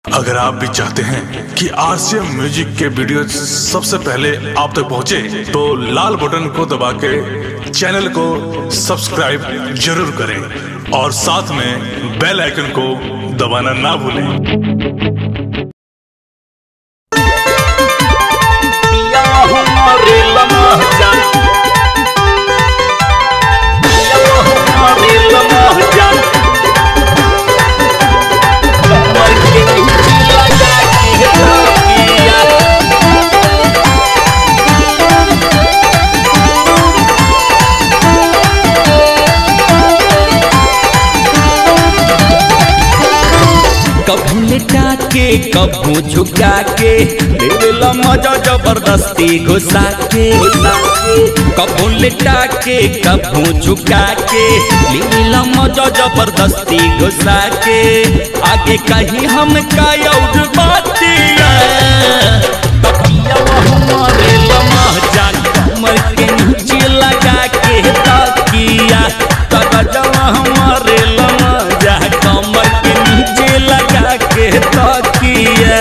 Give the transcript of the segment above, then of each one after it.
अगर आप भी चाहते हैं कि आरसीएम म्यूजिक के वीडियो सबसे पहले आप तक पहुंचे, तो लाल बटन को दबा के चैनल को सब्सक्राइब जरूर करें और साथ में बेल आइकन को दबाना ना भूलें। कभू लेटा के कभू झुका के लेवेला मजा जबरदस्ती घुसा के। कभू लेटा के कभू झुका के लेवेला मजा जबरदस्ती घुसा के। आगे कहीं हम का और बातिया तकिया हमारे लम्हा जान कमर के नीचे लगा के तकिया तगजवा हमारे लम्हा जा कमर के नीचे लगा के तकिया।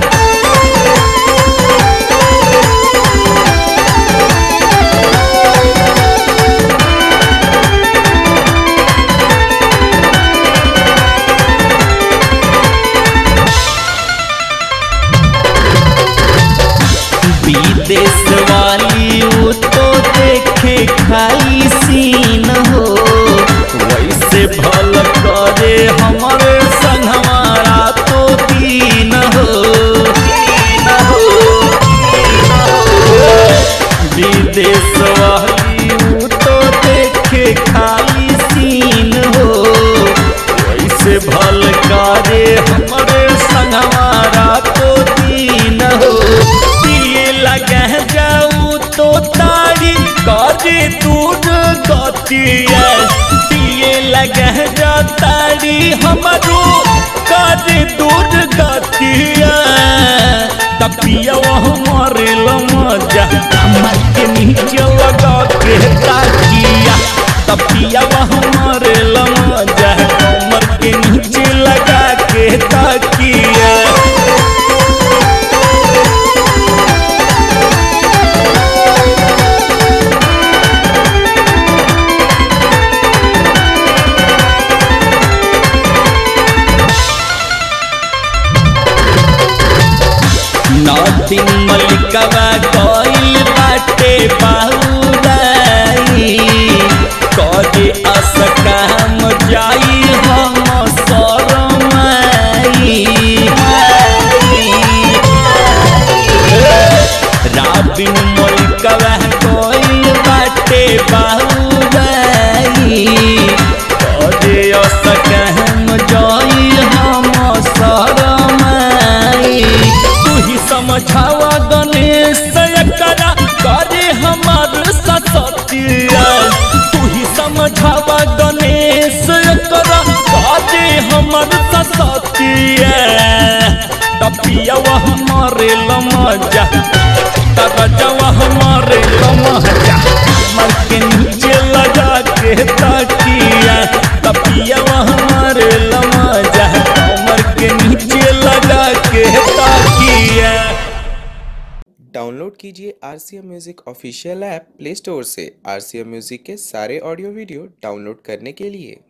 विदेश वाली वो तो देखे खाली सीन हो, वैसे भल करे हमारे संग हमारा तो दीन हो। विदेश वाली वो तो देखे खाली सीन हो, वैसे भल करे हमारे संग हमारा तो दीन हो। लगे जाऊ तो तारी काजे दूर गतिया दिए लगे जा तारी हमारो काजे दूर गतिया। तपिया हमारे लमजा कमर के नीचे लगा के ताकिया। तपिया हमारे लमजा कमर के नीचे लगा के ताकिया। नादिन मलिकवा कोइल बाटे बाहुदाई कजे असकाम जाई हम शरमाई। राबिन मलिकवा कोइल बाटे बाहुदाई कजे असकाम जाई हम शरमाई। समझावा गणेश एकरा करे हमार सतिया। तू ही समझावा गणेश एकरा करे हमार सतिया। तपिया हमारे लमजा तगजवा हमारे लमजा कमर के नीचे लगा के तकिया। तपिया हमारे लमजा कमर के नीचे लगा के तकिया। डाउनलोड कीजिए RCM music official app play store से। आरसीएम म्यूजिक के सारे ऑडियो वीडियो डाउनलोड करने के लिए